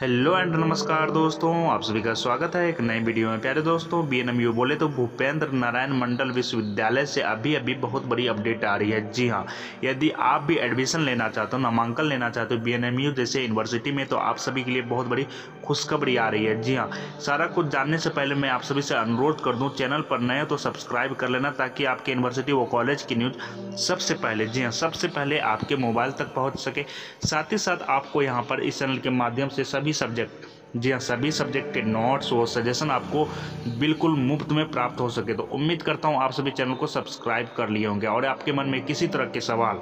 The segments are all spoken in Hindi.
हेलो एंड नमस्कार दोस्तों, आप सभी का स्वागत है एक नई वीडियो में। प्यारे दोस्तों, बीएनएमयू बोले तो भूपेंद्र नारायण मंडल विश्वविद्यालय से अभी अभी बहुत बड़ी अपडेट आ रही है। जी हाँ, यदि आप भी एडमिशन लेना चाहते हो, नामांकन लेना चाहते हो बीएनएमयू जैसे यूनिवर्सिटी में, तो आप सभी के लिए बहुत बड़ी खुशखबरी आ रही है। जी हाँ, सारा कुछ जानने से पहले मैं आप सभी से अनुरोध कर दूँ, चैनल पर नए हो तो सब्सक्राइब कर लेना, ताकि आपके यूनिवर्सिटी व कॉलेज की न्यूज़ सबसे पहले, जी हाँ सबसे पहले आपके मोबाइल तक पहुँच सके। साथ ही साथ आपको यहाँ पर इस चैनल के माध्यम से सभी सब्जेक्ट, जी हाँ सभी सब्जेक्ट के नोट्स और सजेशन आपको बिल्कुल मुफ्त में प्राप्त हो सके। तो उम्मीद करता हूँ आप सभी चैनल को सब्सक्राइब कर लिए होंगे और आपके मन में किसी तरह के सवाल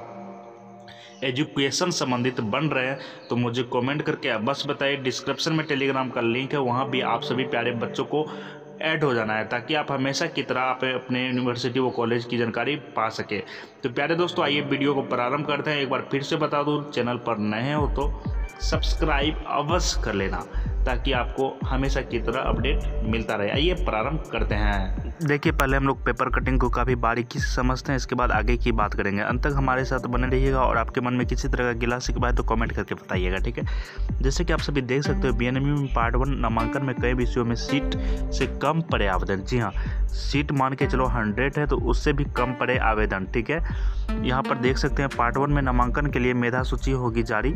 एजुकेशन संबंधित बन रहे हैं तो मुझे कमेंट करके बस बताइए। डिस्क्रिप्शन में टेलीग्राम का लिंक है, वहाँ भी आप सभी प्यारे बच्चों को ऐड हो जाना है, ताकि आप हमेशा की तरह आप अपने यूनिवर्सिटी व कॉलेज की जानकारी पा सके। तो प्यारे दोस्तों, आइए वीडियो को प्रारंभ करते हैं। एक बार फिर से बता दूँ, चैनल पर नए हो तो सब्सक्राइब अवश्य कर लेना, ताकि आपको हमेशा की तरह अपडेट मिलता रहे। आइए प्रारंभ करते हैं। देखिए, पहले हम लोग पेपर कटिंग को काफ़ी बारीकी से समझते हैं, इसके बाद आगे की बात करेंगे। अंत तक हमारे साथ बने रहिएगा और आपके मन में किसी तरह का गिला शिकवा है तो कमेंट करके बताइएगा, ठीक है। जैसे कि आप सभी देख सकते हो, बीएनएमयू में पार्ट 1 नामांकन में कई विषयों में सीट से कम पड़े आवेदन। जी हाँ, सीट मान के चलो 100 है तो उससे भी कम पड़े आवेदन, ठीक है। यहाँ पर देख सकते हैं, पार्ट 1 में नामांकन के लिए मेधा सूची होगी जारी।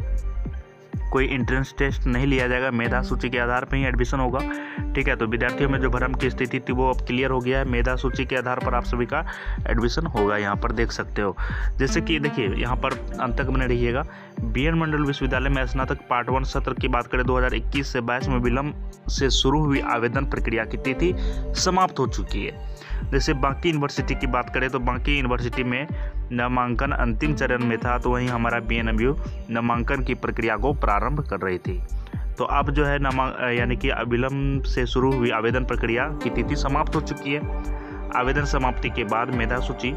कोई एंट्रेंस टेस्ट नहीं लिया जाएगा, मेधा सूची के आधार पर ही एडमिशन होगा, ठीक है। तो विद्यार्थियों में जो भ्रम की स्थिति थी वो अब क्लियर हो गया है। मेधा सूची के आधार पर आप सभी का एडमिशन होगा, यहाँ पर देख सकते हो। जैसे कि देखिए, यहाँ पर अंत तक बने रहिएगा। बीएन मंडल विश्वविद्यालय में स्नातक पार्ट 1 सत्र की बात करें 2021 से 22 में विलंब से शुरू हुई आवेदन प्रक्रिया की तिथि समाप्त हो चुकी है। जैसे बाकी यूनिवर्सिटी की बात करें तो बाकी यूनिवर्सिटी में नामांकन अंतिम चरण में था, तो वहीं हमारा बीएनएमयू नामांकन की प्रक्रिया को प्रारंभ कर रही थी। तो अब जो है यानी कि विलंब से शुरू हुई आवेदन प्रक्रिया की तिथि समाप्त हो चुकी है। आवेदन समाप्ति के बाद मेधा सूची,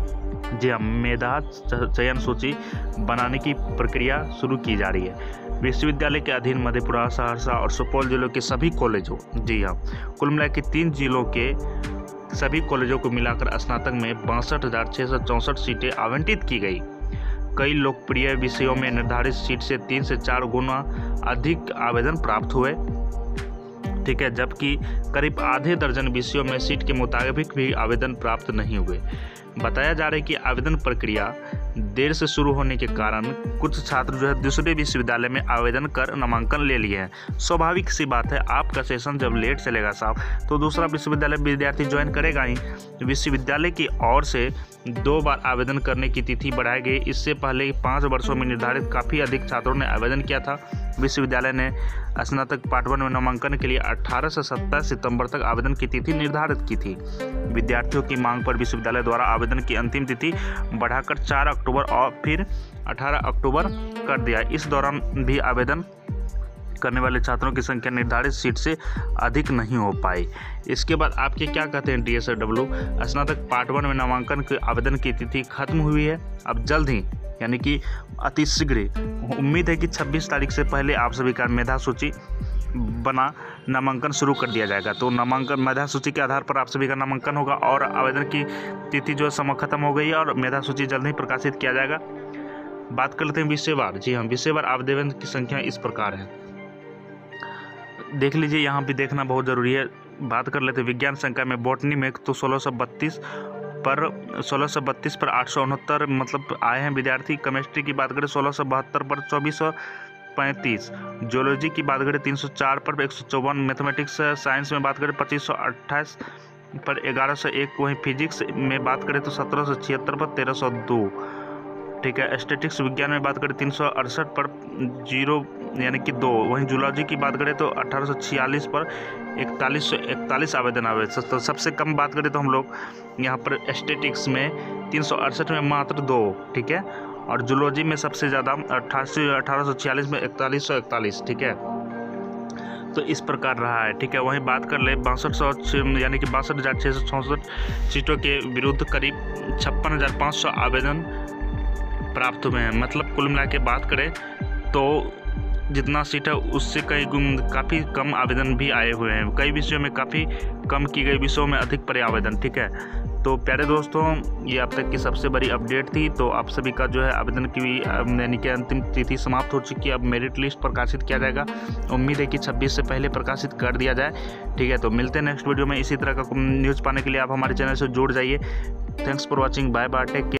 जी हाँ मेधा चयन सूची बनाने की प्रक्रिया शुरू की जा रही है। विश्वविद्यालय के अधीन मधेपुरा, सहरसा और सुपौल जिलों के सभी कॉलेजों, जी हाँ कुल मिला के 3 जिलों के सभी कॉलेजों को मिलाकर स्नातक में 62,664 सीटें आवंटित की गई। कई लोकप्रिय विषयों में निर्धारित सीट से 3 से 4 गुना अधिक आवेदन प्राप्त हुए, ठीक है, जबकि करीब आधे दर्जन विषयों में सीट के मुताबिक भी आवेदन प्राप्त नहीं हुए। बताया जा रहा है कि आवेदन प्रक्रिया देर से शुरू होने के कारण कुछ छात्र जो है दूसरे विश्वविद्यालय में आवेदन कर नामांकन ले लिए हैं। स्वाभाविक सी बात है, आपका सेशन जब लेट चलेगा साहब, तो दूसरा विश्वविद्यालय विद्यार्थी ज्वाइन करेगा ही। विश्वविद्यालय की ओर से 2 बार आवेदन करने की तिथि बढ़ाई गई। इससे पहले 5 वर्षों में निर्धारित काफ़ी अधिक छात्रों ने आवेदन किया था। विश्वविद्यालय ने स्नातक पार्ट 1 में नामांकन के लिए 18 से 27 सितंबर तक आवेदन की तिथि निर्धारित की थी। विद्यार्थियों की मांग पर विश्वविद्यालय द्वारा आवेदन की अंतिम तिथि बढ़ाकर 4 अक्टूबर और फिर 18 अक्टूबर कर दिया। इस दौरान भी आवेदन करने वाले छात्रों की संख्या निर्धारित सीट से अधिक नहीं हो पाई। इसके बाद आपके क्या कहते हैं डीएसडब्ल्यू? स्नातक पार्ट 1 में नामांकन के आवेदन की तिथि खत्म हुई है। अब जल्द ही, यानी कि अति शीघ्र, उम्मीद है कि 26 तारीख से पहले आप सभी का मेधा सूची बना नामांकन शुरू कर दिया जाएगा। तो नामांकन मेधा सूची के आधार पर आप सभी का नामांकन होगा और आवेदन की तिथि जो है समय खत्म हो गई है और मेधा सूची जल्द ही प्रकाशित किया जाएगा। बात कर लेते हैं विषयवार। जी हाँ, विषयवार आवेदन की संख्या इस प्रकार है, देख लीजिए, यहाँ भी देखना बहुत ज़रूरी है। बात कर लेते हैं विज्ञान संख्या में। बॉटनी में तो 1632 पर 869 मतलब आए हैं विद्यार्थी। केमिस्ट्री की बात करें 1672 पर 2435। जियोलॉजी की बात करें 304 पर 154। मैथमेटिक्स साइंस में बात करें 2528 पर 1101। वहीं फिजिक्स में बात करें तो 1776 पर 1302, ठीक है। स्टैटिक्स विज्ञान में बात करें 368 पर 0 यानी कि 2। वहीं जूलॉजी की बात करें तो 1846 पर 4141 आवेदन आए। तो सबसे कम बात करें तो हम लोग यहाँ पर स्टैटिक्स में 368 में मात्र 2, ठीक है। और जूलॉजी में सबसे ज़्यादा 1846 में 4141, ठीक है। तो इस प्रकार रहा है, ठीक है। वहीं बात कर ले 6200 यानी कि 62,664 सीटों के विरुद्ध करीब 56,500 आवेदन प्राप्त हुए हैं। मतलब कुल मिला के बात करें तो जितना सीट है उससे काफ़ी कम आवेदन भी आए हुए हैं। कई विषयों में काफ़ी कम की गई, विषयों में अधिक पड़े आवेदन, ठीक है। तो प्यारे दोस्तों, ये अब तक की सबसे बड़ी अपडेट थी। तो आप सभी का जो है आवेदन की यानी कि अंतिम तिथि समाप्त हो चुकी है। अब मेरिट लिस्ट प्रकाशित किया जाएगा। उम्मीद है कि 26 से पहले प्रकाशित कर दिया जाए। ठीक है, तो मिलते हैं नेक्स्ट वीडियो में। इसी तरह का न्यूज़ पाने के लिए आप हमारे चैनल से जुड़ जाइए। Thanks for watching, bye bye, take care.